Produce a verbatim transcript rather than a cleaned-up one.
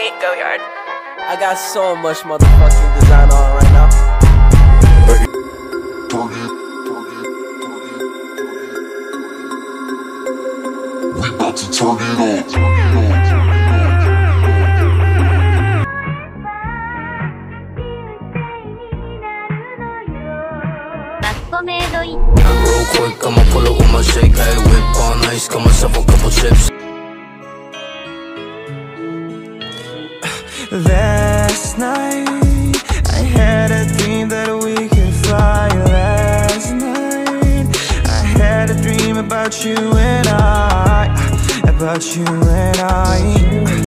me, go yard. I got so much motherfucking design on right now. We about to turn it on. Real quick, I'ma pull up with my shake, hey, whip on ice, got myself a couple chips. Last night, I had a dream that we could fly. Last night, I had a dream about you and I, about you and I.